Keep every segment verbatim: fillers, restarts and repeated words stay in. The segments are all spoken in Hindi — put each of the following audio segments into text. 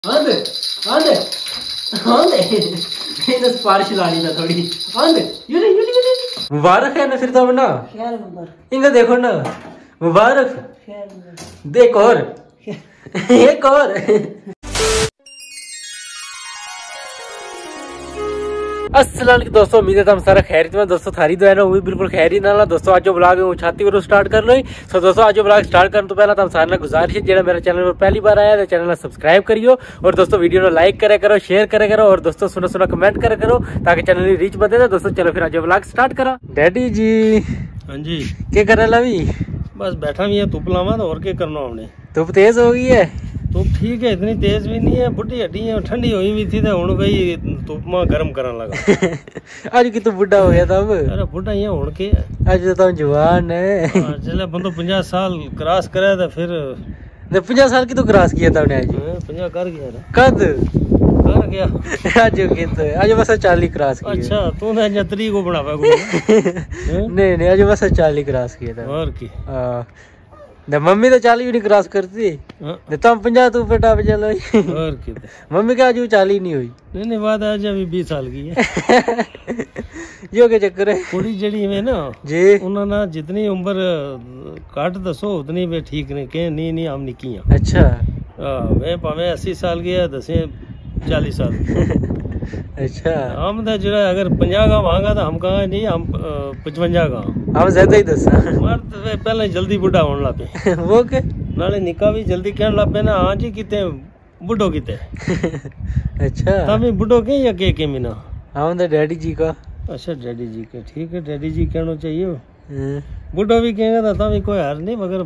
आंदे आंदे आंदे इधर स्पार्श लानी ना थोड़ी आंदे यूनी यूनी यूनी मुबारक है ना फिर तो ना खैर मुबारक इनका देखो ना मुबारक खैर देख और एक और अस्सलाम दोस्तों, उम्मीद है हम सारा खैरियत में। दोस्तों थारी तो है ना, वो भी बिल्कुल खैरियत ना दोस्तों। आज जो ब्लॉग है वो छाती और स्टार्ट कर लो। सो दोस्तों आज जो ब्लॉग स्टार्ट करने तो पहला तो हम सारे गुजारिश है जो मेरे चैनल पर पहली बार आया तो चैनल सब्सक्राइब करियो और दोस्तों वीडियो को लाइक करे करो, शेयर करे करो और दोस्तों सुना सुना कमेंट करे करो ताकि चैनल की रीच बढ़े। दोस्तों चलो फिर आज जो ब्लॉग स्टार्ट करो। डैडी जी हाँ जी क्या कर रहा अभी? बस बैठा भी है, धुप लावा तो और क्या करना हमने। धुप तेज हो गई है? धुप ठीक है, इतनी तेज भी नहीं है, बुढ़ी हड्डी है, ठंडी हुई भी थी तो हूं गई धुप में गर्म करने लगा। आज की तो बुढ़ा हो गया था अब। अरे बुढ़ा ये हूं के आज तो जवान है। चले बंदो पचास साल क्रॉस करे तो फिर पचास साल की तो क्रॉस किया था आज। पचास कर गया था। कद कर गया आज तो आज बस चालीस क्रॉस किया। अच्छा तू ने जतरी को बनावा नहीं नहीं आज बस चालीस क्रॉस किया था। और की मम्मी तो चालीस भी नहीं क्रॉस करती तो पंजा तू बेटा चलो। और की मम्मी का आज चालीस नहीं हुई। नहीं नहीं बात आज अभी बीस साल की है। यो के चक्कर है कुड़ी जड़ी में ना जी उन्होंने जितनी उम्र काट दसो उतनी वे ठीक नहीं के नहीं नहीं हम निकी हैं। अच्छा वे भावे अस्सी साल की है दसे चालीस साल। अच्छा हम तो जो अगर पंजा का मांगा तो हम कहा नहीं हम पचवंजा का हम ज्यादा ही दस तो पहले जल्दी बुढ़ा होने लगे। वो के नाले निका भी जल्दी कहने लगे ना। हाँ जी कितने बुढ़ो कितने। अच्छा तभी बुढ़ो के या के के मिना हम तो डैडी जी का। अच्छा डैडी जी के ठीक है, डैडी जी कहना चाहिए। बुढ़ो भी कहेंगे तो भी कोई हार नहीं मगर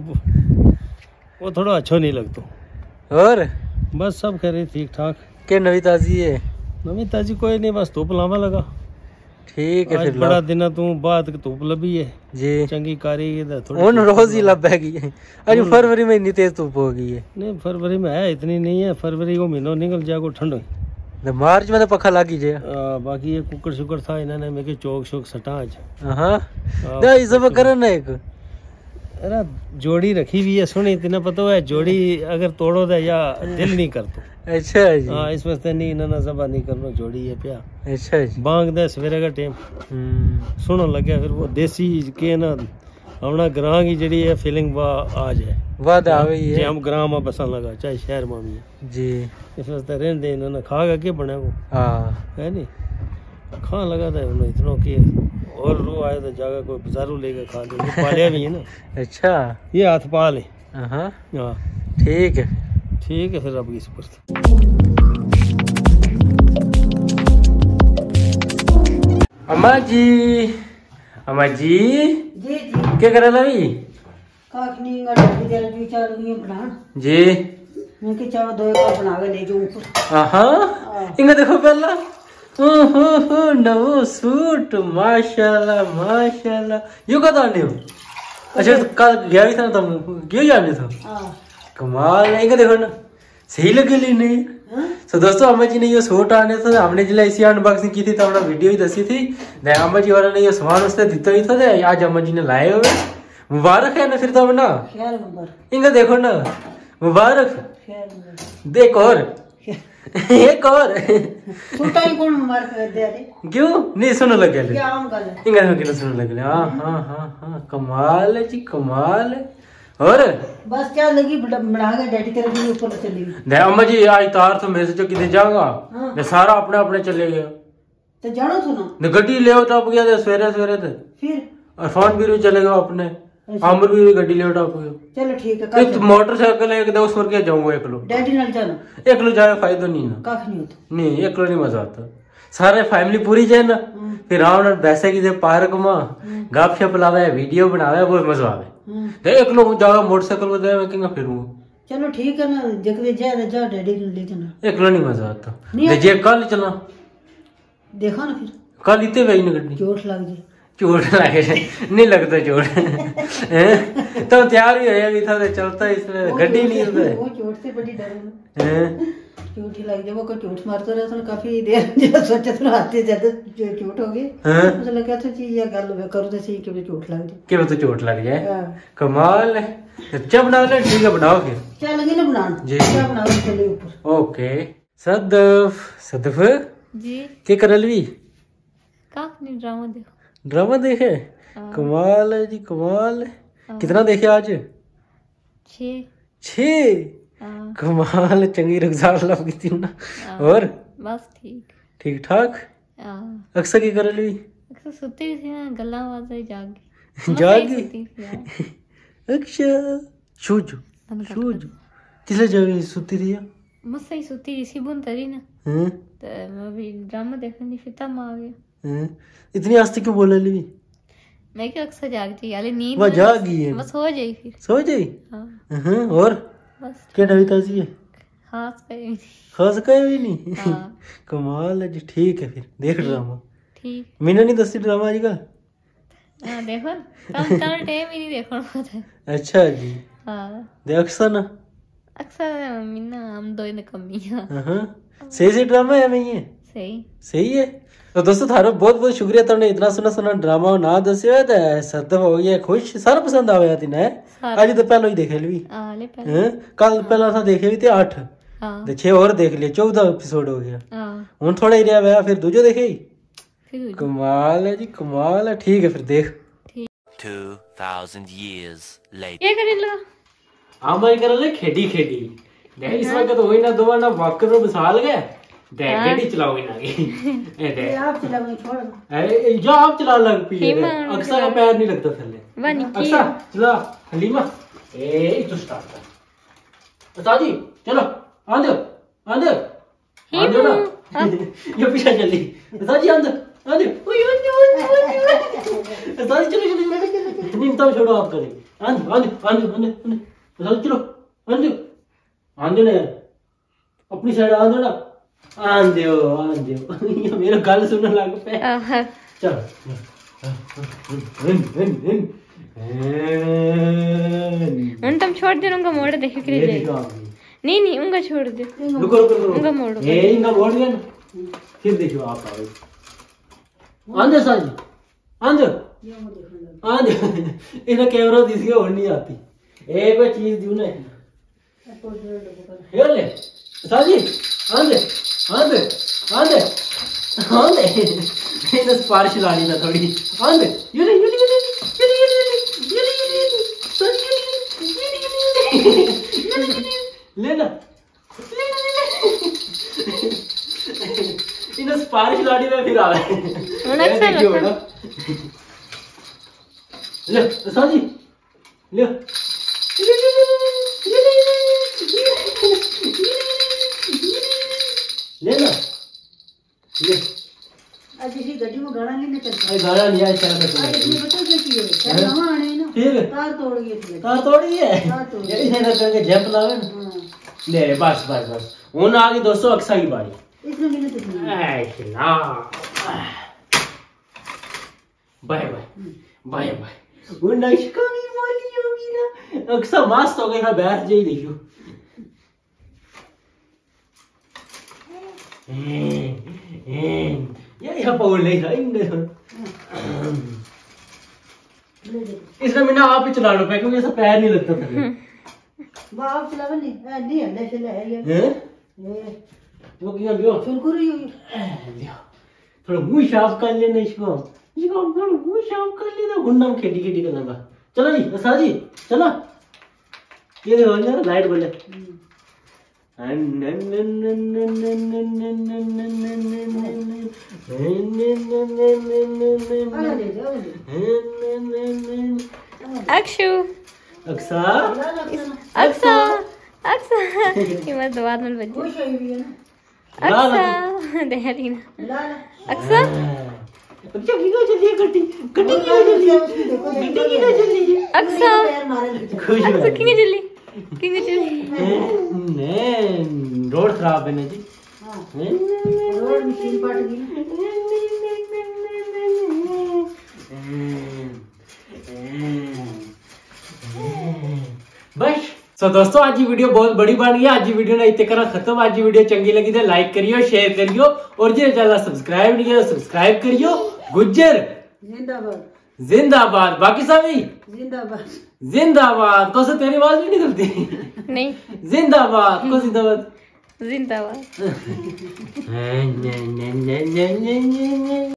वो थोड़ा अच्छा नहीं लगता। और बस सब कह रही ठीक ठाक। क्या नवी ताजी है? नवी ताजी कोई नहीं, बस धूप लावा लगा। ठीक है फिर बड़ा दिन तू बाद धूप लभी है जी चंगी कारी थोड़ी रोज ही लब है। अरे फरवरी में इतनी तेज धूप हो गई है। नहीं फरवरी में है इतनी नहीं है, फरवरी को महीनों निकल जाएगा ठंड। मार्च में तो पखा लागी जाए। बाकी ये कुकर शुकर था इन्होंने मेरे चौक शौक सटा आज। हाँ ये सब करे ना एक अरे जोड़ी रखी हुई है सुनी इतना पता है जोड़ी अगर तोड़ो तो या दिल नहीं करतो। अच्छा जी हाँ इस वास्ते नहीं इन्होंने सब नहीं करना जोड़ी है प्या। अच्छा जी बांग दे सवेरे का टाइम सुनो लगे फिर वो देसी के ना अपना ग्रां की जड़ी है फीलिंग वो आ जाए वाद आवे है। हम ग्रां में बसन लगा चाहे शहर में भी जी इस वास्ते रहने दे इन्होंने खा के बना वो हाँ है नहीं खान लगा था उन्होंने इतना कि और रो आए तो जाकर कोई बाजारू लेकर खा ले पालिया भी है ना। अच्छा ये हाथ पाल है। हाँ ठीक है ठीक है फिर अब इस पर अम्मा जी अम्मा जी जी जी क्या कर रहा अभी? काख नहीं गड्ढे तेरे जी चालू ही बना जी मैं कि चाव दो का बना के ले जाऊं ऊपर। हां इंगा देखो पहला ओहो नवो सूट माशाल्लाह माशाल्लाह यो कदा आने हो? अच्छा तो कल गया भी था तुम क्यों जाने था? हां कमाल है इंगा देखो ना सही लगे ली नहीं। तो दोस्तों अम्मा जी ने ये सूट आने था हमने जिला इसी अनबॉक्सिंग की थी तो हमने वीडियो ही दसी थी अम्मा जी वाला ने ये सामान उसने दिता ही था आज अम्मा जी ने लाए हुए। मुबारक है ना फिर तो ना इंगा देखो ना मुबारक देख और एक और कौन मुबारक दे दे क्यों नहीं सुनो लगे क्या आम गल है इंगा के सुनो लगे। हां हां हां हां कमाल है जी कमाल है। और बस क्या लगी बढ़ा के डैडी तेरे भी ऊपर चली दे अम्मा जी आज तार तो मेरे से जो किधर जाऊंगा मैं सारा अपने अपने चले गया तो जानो तू ना ने गड्डी ले टप गया थे सवेरे सवेरे थे फिर और फोन भी चले गए अपने आमर भी गड्डी ले टप गया। चलो ठीक है एक मोटरसाइकिल एक दो उस पर के जाऊंगा एक लो डैडी नाल जाना एक लो जाए फायदा नहीं ना काख नहीं होता नहीं एक लो नहीं मजा आता सारे फैमिली पूरी जाए ना फिर रावण वैसे की पार्क में गप शप लावे वीडियो बनावे वो मजा आवे तो एक लोग जाओ मोटरसाइकिल को जाए मैं कहेंगे फिरूंगा। चलो ठीक है ना जगह जाए तो जा डैडी को ले जाना एक लो नहीं मजा आता जे कल चला देखा ना फिर कल इतने वही ना गड्डी चोट लग जाए चोट लगे नहीं लगता चोट तो तैयार ही है अभी था चलता इसमें गड्डी नहीं होता वो चोट से बड़ी डर चोट ही लग जाए वो कोई चोट मारता रहा तो काफी देर सोचा तो हाथ ज्यादा चोट हो गई मुझे लगा था चीज या गल करो तो सही कि चोट लग जाए कि तो चोट लग जाए कमाल है। अच्छा बना ले, ठीक है बनाओ फिर। क्या लगे ना बनाना जी क्या बनाओ चले ऊपर। ओके सदफ सदफ जी क्या कर रही? काफ नहीं ड्रामा देखो। ड्रामा देखे? कमाल है जी कमाल। कितना देखे आज? छः छः कमाल चंगी रुखसार लग गई थी ना। और बस ठीक ठीक ठाक। अक्सर की कर रही? अक्सर सुती थी ना गला आवाज जागी जागी अच्छा शूज शूज किसले जागी सुती थी? मस्त ही सुती थी सिबुन तरी ना। हम्म तो मैं भी ड्रामा देखने फिर तब आ गया। हम्म इतनी आस्ते क्यों बोल रही? मैं क्या अक्सर जागती याले नींद वो जागी है बस हो जाई फिर सो जाई। हां और बस क्या नवी ताजी है? खास कहीं खास कहीं भी नहीं। हाँ। कमाल है जी ठीक है फिर देख ड्रामा। ठीक मैंने नहीं दसी ड्रामा आजकल। हां देखो कम टाइम ही नहीं देखो होता। अच्छा जी हां देख अक्सर ना अक्सर मिन्ना हम दो ने कमी है। हां सही से ड्रामा है मैं ये सही सही है। तो दोस्तों थारो बहुत बहुत शुक्रिया तुमने इतना सुना सुना ड्रामा ना दस्यो ते सदफ हो गया खुश सारा पसंद आया तिने आज तो पहले ही देखे ली आले पहले हैं कल पहला था देखे भी थे आठ हां ते छह और देख लिए चौदह एपिसोड हो गया। हां हुन थोड़ा ही रहा हुआ फिर दूजो देखे फिर कमाल है जी कमाल है ठीक है फिर देख। two thousand years later क्या करने लगा? हां भाई कर ले खेडी खेडी देख इस वक्त तो होई ना दो ना वाकर रो बसाल गए देख गाड़ी चलाओगे ना ए देख आप चलाओ छोड़ अरे जो आप चला लग पी अक्सर का पैर नहीं लगता थल्ले वानी अक्सर चला हलीमा ए तो स्टार्ट कर दादी चलो आंदो आंदो आंदो ना ये पीछे चली दादी आंदो आंदो ओए ओए दादी चलो चलो नहीं तब छोड़ो आप करें आंदो आंदो आंदो आंदो दादी चलो आंदो आंदो ना अपनी साइड आंदो ना आंदो आंदो ये मेरा गल सुनने लग पे चल उन तुम छोड़ दे उनका मोड़ देख के जाए नहीं नहीं उनका छोड़ दे रुको रुको रुको उनका मोड़ ए इनका मोड़ दिया ना फिर देखियो आप आओ आंदो साजी आंदो आंदो इधर कैमरा दिस गया और नहीं आती एक कोई चीज दियो ना ये ले साजी आंदो आंदो आंदो आंदो इधर स्पार्श लानी ना थोड़ी आंदो ये ले ये ले ये ले ये ले ये ले साजी लेना इधर स्पार्श लानी में फिर आ रहा है देखियो ना ले साजी ले लेना ले आज इसी गड्डी में गाना नहीं निकलता अरे गाना नहीं आया चल आज इसने पता क्या किया है चल वहां आने ना फिर तार तोड़ गई थी तार तोड़ी है तार तोड़ ये इसे ना करके जंप लावे ना ले बस बस बस हुन आ गई दोस्तों अक्सा की बारी इसमें मैंने कितनी ऐ ना बाय बाय बाय बाय वो नशका की वाली होगी ना अक्सा मस्त हो गई ना बैठ जाई देखियो ये यहाँ पकड़ नहीं था इसमें मैंने आप ही चला लो पे क्योंकि ऐसा पैर नहीं लगता था बाप चलावे नहीं नहीं हल्ले चले है ये हैं वो क्या लियो चुरकुरी थोड़ा मुंह साफ कर लेना इसको इसको थोड़ा मुंह साफ कर लेना गुंडा में खेडी खेडी करना बा चलो जी बसा जी चलो ये देखो ना लाइट बोले अक्षु अक्सा अक्सा अक्सा ये मत बात मत बजे अक्सा देहरी ना अक्सा अच्छा की को चलिए गड्डी गड्डी की चलिए गड्डी की चलिए अक्सा खुश अक्सा किंगे चली किंगे चली ने रोड खराब है ना जी हां रोड मशीन फट गई बस सो दोस्तों आज की वीडियो बहुत बड़ी बन गई। आज की वीडियो ने इतने करा खत्म। आज की वीडियो चंगी लगी तो लाइक करियो शेयर करियो और जो चैनल सब्सक्राइब नहीं किया सब्सक्राइब करियो। गुज्जर जिंदाबाद जिंदाबाद। बाकी सभी जिंदाबाद। जिंदाबाद। तो से तेरी आवाज भी निकलती नहीं। जिंदाबाद को जिंदाबाद जिंदाबाद।